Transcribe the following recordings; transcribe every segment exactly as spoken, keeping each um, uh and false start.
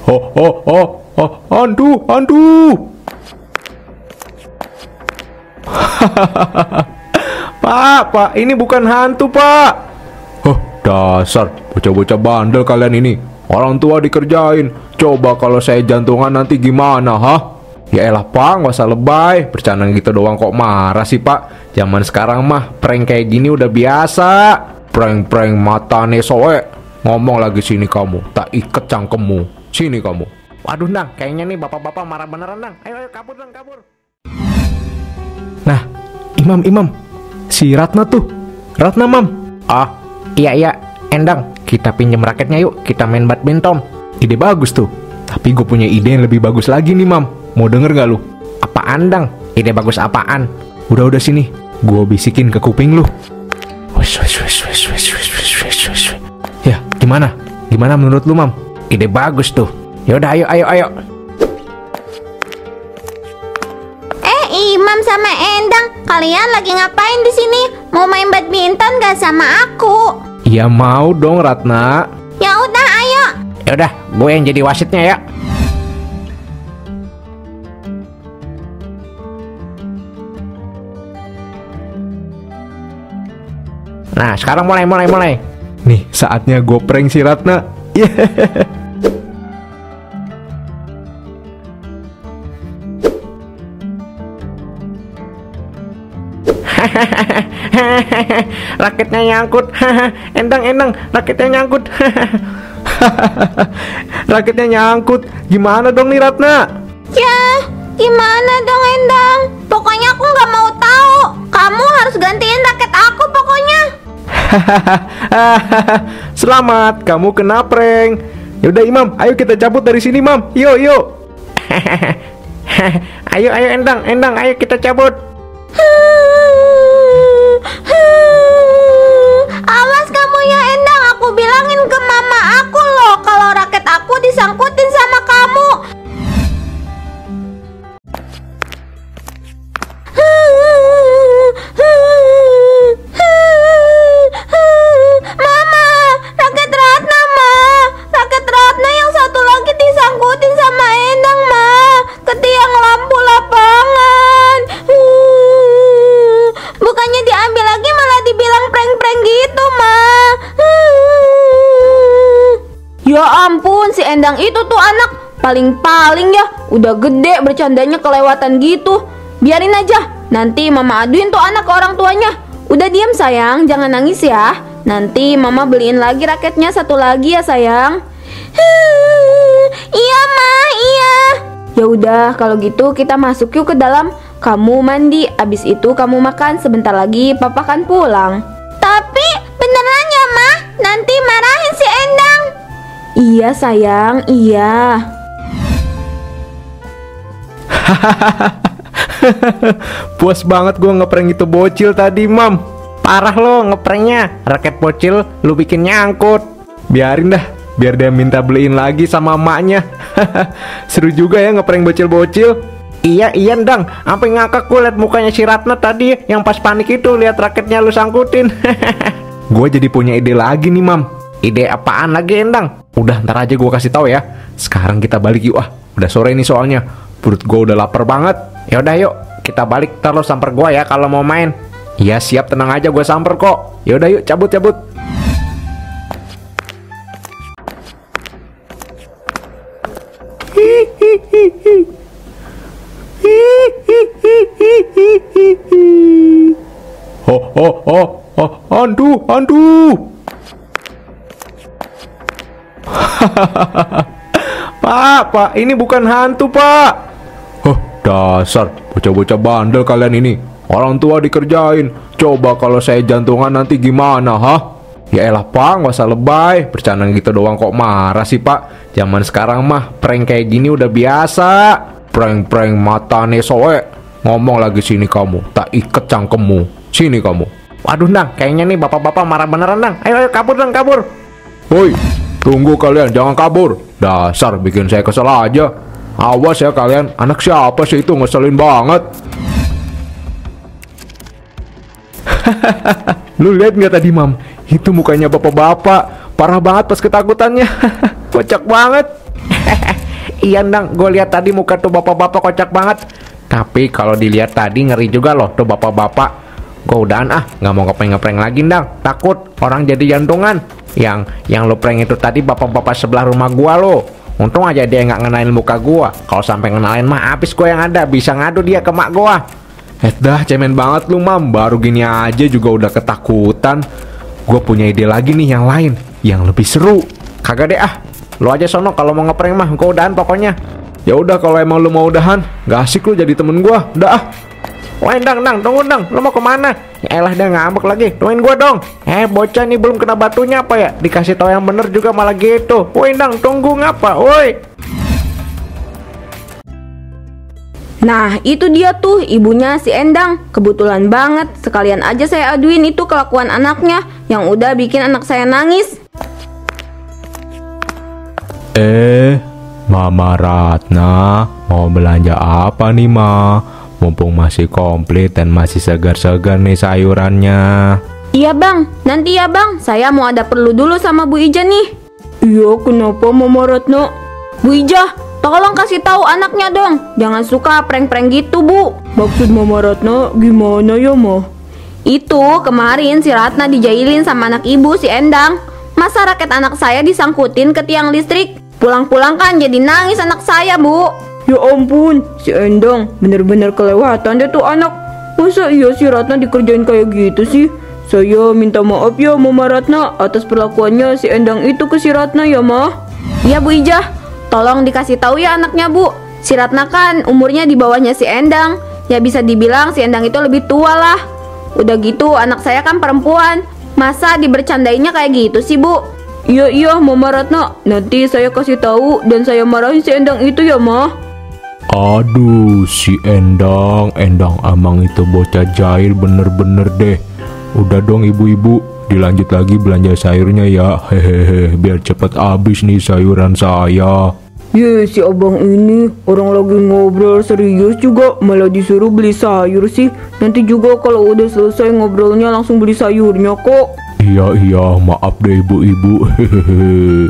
Oh, oh, oh, oh, hantu, hantu. Pak, Pak, ini bukan hantu, Pak. Oh, dasar bocah-bocah bandel kalian ini. Orang tua dikerjain. Coba kalau saya jantungan nanti gimana, ha? Ya elah, Pak, nggak usah lebay. Bercandaan gitu doang kok marah sih, Pak. Zaman sekarang mah prank kayak gini udah biasa. Prank-prank mata nesoe. Ngomong lagi sini kamu, tak iket cangkemmu. Sini kamu. Waduh, Nang, kayaknya nih bapak-bapak marah beneran, Nang. Ayo, ayo, kabur, Nang, kabur. Nah, Imam, Imam. Si Ratna tuh. Ratna, Mam. Ah, iya, iya. Endang, kita pinjam raketnya yuk. Kita main badminton. Ide bagus tuh. Tapi gue punya ide yang lebih bagus lagi nih, Mam. Mau denger gak lu? Apaan, Dang? Ide bagus apaan? Udah-udah sini. Gue bisikin ke kuping lu. Wush, wush, wush, wush, wush, wush, wush, wush, wush. Ya, gimana? Gimana menurut lu, Mam? Ide bagus tuh. Yaudah, ayo, ayo, ayo. Eh, Imam sama Endang, kalian lagi ngapain di sini? Mau main badminton gak sama aku? Ya mau dong, Ratna. Ya udah, ayo. Yaudah, gue yang jadi wasitnya ya. Nah, sekarang mulai, mulai, mulai. Nih, saatnya gue prank si Ratna. Yeah. Raketnya nyangkut. Endang, endang, raketnya nyangkut. Raketnya nyangkut. Gimana dong nih, Ratna? Ya, gimana dong, Endang? Pokoknya aku nggak mau tahu. Kamu harus gantiin raket aku pokoknya. Selamat, kamu kena prank. Yaudah, Imam, ayo kita cabut dari sini, Mam. Yuk, yuk. Ayo, ayo, Endang, Endang, ayo kita cabut. Awas kamu ya, Endang. Aku bilangin ke mama aku loh kalau raket aku disangkutin sama kamu. Mama, raket Ratna, Ma. Raket Ratna yang satu lagi disangkutin sama Endang, Ma. Ke tiang lampu lapangan. Bukannya diambil lagi malah dibilang prank-prank gitu, Ma. Ya ampun, si Endang itu tuh anak paling-paling ya. Udah gede bercandanya kelewatan gitu. Biarin aja, nanti Mama aduin tuh anak ke orang tuanya. Udah diam sayang, jangan nangis ya. Nanti Mama beliin lagi raketnya satu lagi ya sayang. Iya, Ma, iya. Ya udah, kalau gitu kita masuk yuk ke dalam. Kamu mandi, abis itu kamu makan. Sebentar lagi papa kan pulang. Tapi beneran ya, Ma? Nanti marahin si Endang. Iya sayang, iya. Puas banget gue ngeprank itu bocil tadi, Mam. Parah lo ngepranknya. Raket bocil lu bikin nyangkut. Biarin dah, biar dia minta beliin lagi sama emaknya. Seru juga ya ngeprank bocil-bocil. Iya, iya, Dang. Sampai ngakak gue liat mukanya si Ratna tadi yang pas panik itu lihat raketnya lu sangkutin. Gue jadi punya ide lagi nih, Mam. Ide apaan lagi, Endang? Udah, ntar aja gue kasih tahu ya. Sekarang kita balik yuk. Ah, udah sore nih soalnya. Perut gue udah lapar banget. Ya udah yuk, kita balik. Ntar lo samper gue ya kalau mau main. Iya siap, tenang aja, gue samper kok. Ya udah yuk, cabut cabut. Oh oh oh oh, hantu hantu. Pak, Pak, ini bukan hantu, Pak. Oh, dasar bocah-bocah bandel kalian ini. Orang tua dikerjain. Coba kalau saya jantungan nanti gimana, ha? Ya elah, Pak, nggak usah lebay. Bercandaan gitu doang kok marah sih, Pak. Zaman sekarang mah prank kayak gini udah biasa. Prank-prank mata nesoe. Ngomong lagi sini kamu, tak iket cangkemmu. Sini kamu. Waduh, Dang, kayaknya nih bapak-bapak marah beneran, Dang. Ayo, ayo, kabur, Dang, kabur. Woi, tunggu kalian, jangan kabur. Dasar bikin saya kesel aja. Awas ya kalian, anak siapa sih itu, ngeselin banget. Lu lihat nggak tadi, Mam? Itu mukanya bapak-bapak, parah banget pas ketakutannya. Kocak banget. Iya Endang, gue lihat tadi muka tuh bapak-bapak kocak banget. Tapi kalau dilihat tadi ngeri juga loh tuh bapak-bapak. Gue udahan ah, nggak mau ngeprank-ngeprank lagi Endang. Takut orang jadi jantungan. Yang yang lo prank itu tadi bapak-bapak sebelah rumah gua lo. Untung aja dia nggak ngenalin muka gua. Kalau sampai ngenalin mah habis gua yang ada. Bisa ngadu dia ke mak gua. Eh dah, cemen banget lu mam. Baru gini aja juga udah ketakutan. Gua punya ide lagi nih yang lain, yang lebih seru. Kagak deh ah. Lo aja sono kalau mau ngeprank mah. Gua udahan pokoknya. Ya udah kalau emang lu mau udahan, nggak asik lu jadi temen gua. Udah ah. Wah Endang, Endang, tunggu Endang, lo mau kemana? Ya elah dia ngambek lagi, tungguin gua dong. Eh bocah nih belum kena batunya apa ya? Dikasih tahu yang bener juga malah gitu. Woi Endang, tunggu ngapa? Woi. Nah itu dia tuh ibunya si Endang. Kebetulan banget, sekalian aja saya aduin itu kelakuan anaknya yang udah bikin anak saya nangis. Eh, Mama Ratna, mau belanja apa nih Ma? Mumpung masih komplit dan masih segar-segar nih sayurannya. Iya bang, nanti ya bang, saya mau ada perlu dulu sama Bu Ija nih. Iya, kenapa Mama Ratna? Bu Ija, tolong kasih tahu anaknya dong, jangan suka prank-prank gitu Bu. Maksud Mama Ratna gimana ya Ma? Itu kemarin si Ratna dijailin sama anak ibu si Endang. Masa raket anak saya disangkutin ke tiang listrik? Pulang-pulang kan jadi nangis anak saya Bu. Ya ampun, si Endang bener-bener kelewatan deh tuh anak. Masa iya si Ratna dikerjain kayak gitu sih? Saya minta maaf ya Mama Ratna atas perlakuannya si Endang itu ke si Ratna ya Ma. Iya Bu Ija, tolong dikasih tahu ya anaknya Bu. Si Ratna kan umurnya di bawahnya si Endang. Ya bisa dibilang si Endang itu lebih tua lah. Udah gitu anak saya kan perempuan. Masa dibercandainnya kayak gitu sih Bu? Iya iya Mama Ratna, nanti saya kasih tahu dan saya marahin si Endang itu ya Ma. Aduh, si Endang, Endang Amang itu bocah jahil bener-bener deh. Udah dong ibu-ibu, dilanjut lagi belanja sayurnya ya. Hehehe, biar cepet habis nih sayuran saya. Ye, si abang ini orang lagi ngobrol serius juga malah disuruh beli sayur sih. Nanti juga kalau udah selesai ngobrolnya langsung beli sayurnya kok. Iya iya, maaf deh ibu-ibu. Hehehe.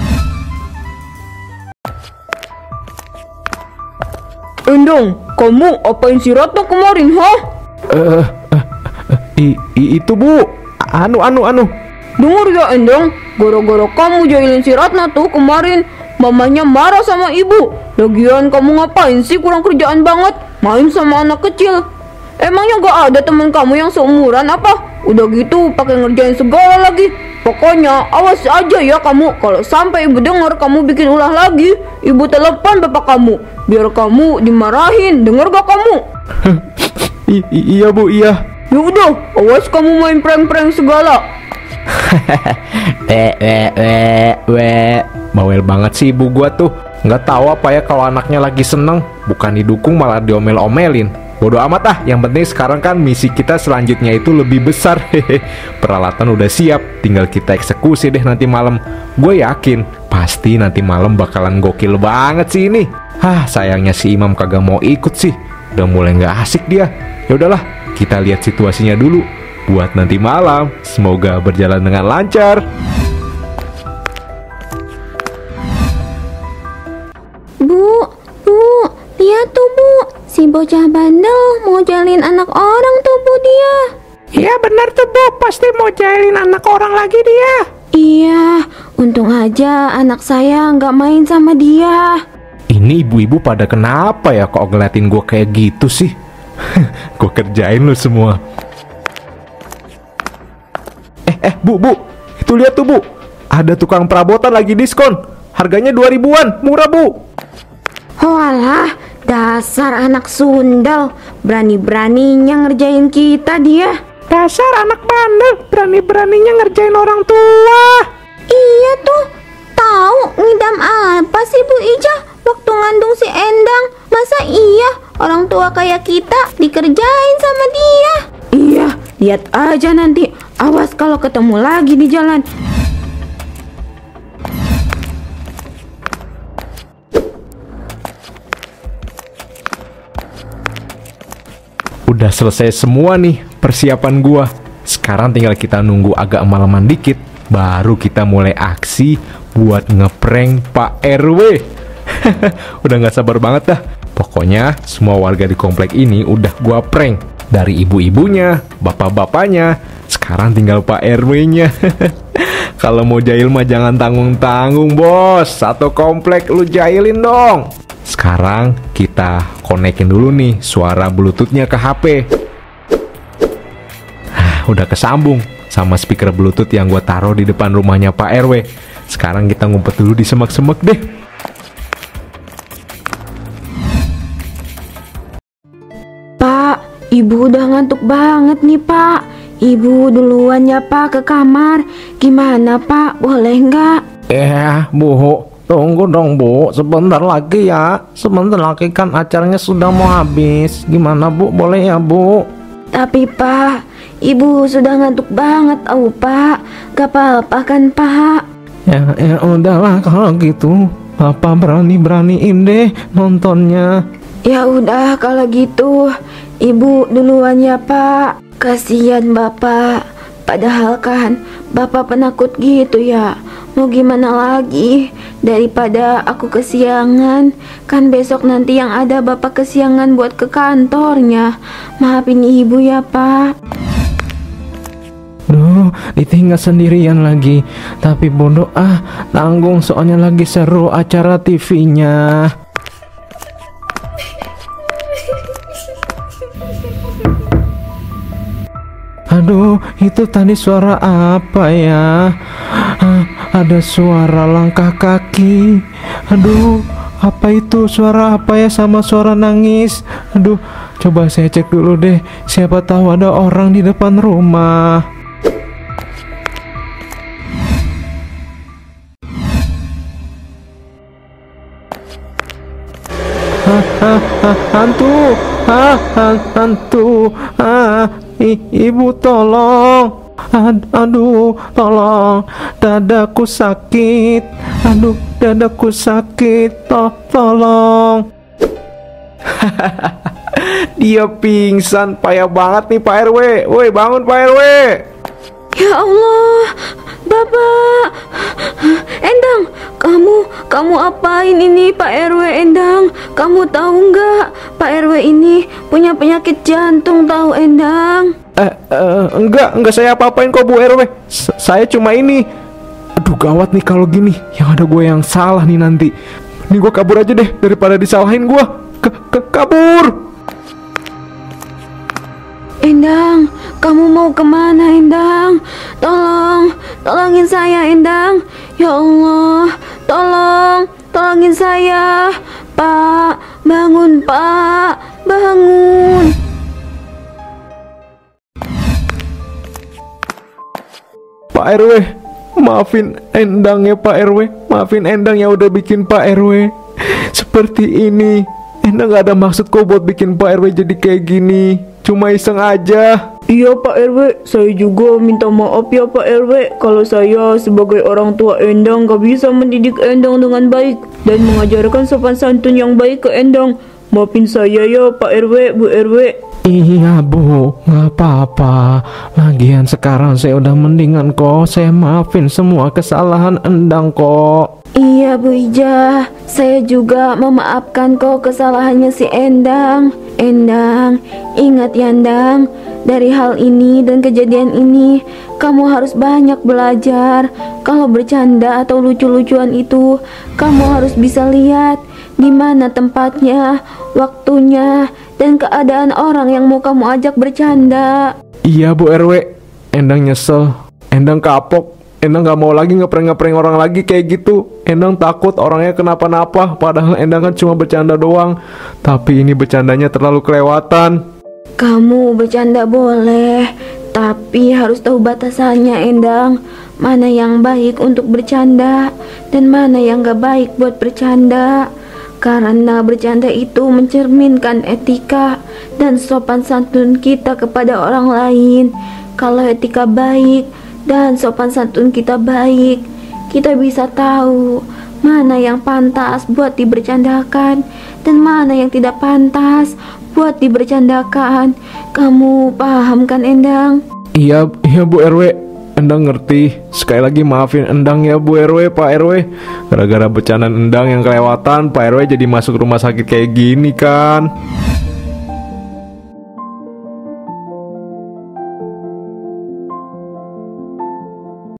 Endang, kamu apain si Ratna kemarin, ha? Eh, eh, i, i, itu Bu, anu anu anu. Dengar ya Endang, gara-gara kamu jahilin si Ratna tuh kemarin, mamanya marah sama ibu. Lagian kamu ngapain sih, kurang kerjaan banget, main sama anak kecil. Emangnya gak ada teman kamu yang seumuran apa? Udah gitu pakai ngerjain segala lagi. Pokoknya awas aja ya kamu. Kalau sampai ibu dengar kamu bikin ulah lagi, ibu telepon bapak kamu. Biar kamu dimarahin. Dengar gak kamu? I, i, iya Bu, iya. Ya udah, awas kamu main prank-prank segala. Eh, eh, eh, eh. Bawel banget sih ibu gua tuh. Nggak tahu apa ya kalau anaknya lagi seneng, bukan didukung malah diomel-omelin. Bodoh amat ah, yang penting sekarang kan misi kita selanjutnya itu lebih besar. Hehe. Peralatan udah siap, tinggal kita eksekusi deh nanti malam. Gue yakin pasti nanti malam bakalan gokil banget sih ini. Hah, sayangnya si Imam kagak mau ikut sih. Udah mulai nggak asik dia. Ya udahlah, kita lihat situasinya dulu buat nanti malam. Semoga berjalan dengan lancar. Bu, Bu, lihat tuh Bu, si bocah bandel mau jalin anak orang tuh Bu dia. Iya benar tuh Bu, pasti mau jalin anak orang lagi dia. Iya, untung aja anak saya nggak main sama dia. Ini ibu-ibu pada kenapa ya kok ngeliatin gue kayak gitu sih? Gue kerjain lo semua. Eh, eh Bu, Bu, itu lihat tuh Bu, ada tukang perabotan lagi diskon. Harganya dua ribuan, murah Bu. Walah, dasar anak sundal, berani-beraninya ngerjain kita dia. Dasar anak bandel, berani-beraninya ngerjain orang tua. Iya tuh, tahu ngidam apa sih Bu Ija waktu ngandung si Endang? Masa iya orang tua kayak kita dikerjain sama dia? Iya, lihat aja nanti. Awas kalau ketemu lagi di jalan. Udah selesai semua nih persiapan gua. Sekarang tinggal kita nunggu agak malaman dikit, baru kita mulai aksi buat ngeprank Pak R W. Udah gak sabar banget dah. Pokoknya semua warga di komplek ini udah gua prank. Dari ibu-ibunya, bapak-bapaknya, sekarang tinggal Pak R W-nya. Kalau mau jahil mah jangan tanggung-tanggung, bos. Satu komplek lu jahilin dong. Sekarang kita konekin dulu nih suara bluetoothnya ke H P. Nah, udah kesambung sama speaker bluetooth yang gua taruh di depan rumahnya Pak R W. Sekarang kita ngumpet dulu di semak-semak deh. Pak, ibu udah ngantuk banget nih pak. Ibu duluan ya pak ke kamar. Gimana pak, boleh nggak? Eh, Bu, tunggu dong Bu, sebentar lagi ya. Sebentar lagi kan acaranya sudah mau habis. Gimana Bu, boleh ya Bu? Tapi pak, ibu sudah ngantuk banget oh pak. Gak apa-apa kan pak? Ya, ya udahlah kalau gitu. Papa berani-beraniin deh nontonnya. Ya udah kalau gitu, ibu duluan ya pak. Kasihan bapak. Padahal kan bapak penakut gitu ya. Mau gimana lagi, daripada aku kesiangan. Kan besok nanti yang ada bapak kesiangan buat ke kantornya. Maafin ibu ya pak. Duh, ditinggal sendirian lagi. Tapi bodoh ah, tanggung soalnya lagi seru acara T V-nya. Aduh, itu tadi suara apa ya? Ah, ada suara langkah kaki. Aduh, apa itu? Suara apa ya sama suara nangis? Aduh, coba saya cek dulu deh. Siapa tahu ada orang di depan rumah. Ah, ah, ah, hantu, ah, ah, hantu, ah, i, ibu tolong, Ad, aduh, tolong, dadaku sakit, aduh, dadaku sakit, to, tolong. Dia pingsan, payah banget nih Pak R W. Woi, bangun Pak R W. Ya Allah, bapak. Endang, kamu, kamu apain ini Pak R W Endang? Kamu tahu nggak Pak R W ini punya penyakit jantung tahu Endang? Eh, eh, enggak, enggak saya apa-apain kok Bu R W. S- saya cuma ini. Aduh gawat nih kalau gini. Yang ada gue yang salah nih nanti. Nih gue kabur aja deh daripada disalahin gue. Ke- ke- kabur. Endang, kamu mau kemana Endang? Tolong, tolongin saya Endang. Ya Allah, tolong, tolongin saya. Pak, bangun Pak, bangun. Pak R W, maafin Endang ya Pak R W. Maafin Endang yang udah bikin Pak R W seperti ini. Endang gak ada maksud kok buat bikin Pak R W jadi kayak gini. Cuma iseng aja. Iya Pak R W, saya juga minta maaf ya Pak R W kalau saya sebagai orang tua Endang gak bisa mendidik Endang dengan baik dan mengajarkan sopan santun yang baik ke Endang. Maafin saya ya Pak R W, Bu R W. Iya Bu, nggak apa-apa. Lagian sekarang saya udah mendingan kok. Saya maafin semua kesalahan Endang kok. Iya Bu Ija, saya juga memaafkan kok kesalahannya si Endang. Endang, ingat ya Endang, dari hal ini dan kejadian ini, kamu harus banyak belajar. Kalau bercanda atau lucu-lucuan itu, kamu harus bisa lihat di mana tempatnya, waktunya, dan keadaan orang yang mau kamu ajak bercanda. Iya Bu R W, Endang nyesel. Endang kapok. Endang gak mau lagi ngeprank-ngeprank orang lagi kayak gitu. Endang takut orangnya kenapa-napa. Padahal Endang kan cuma bercanda doang. Tapi ini bercandanya terlalu kelewatan. Kamu bercanda boleh, tapi harus tahu batasannya Endang. Mana yang baik untuk bercanda dan mana yang gak baik buat bercanda. Karena bercanda itu mencerminkan etika dan sopan santun kita kepada orang lain. Kalau etika baik dan sopan santun kita baik, kita bisa tahu mana yang pantas buat dibercandakan dan mana yang tidak pantas buat dibercandakan. Kamu paham kan Endang? Iya, iya Bu R W. Endang ngerti. Sekali lagi maafin Endang ya Bu R W, Pak R W. Gara-gara bercandaan Endang yang kelewatan, Pak R W jadi masuk rumah sakit kayak gini kan.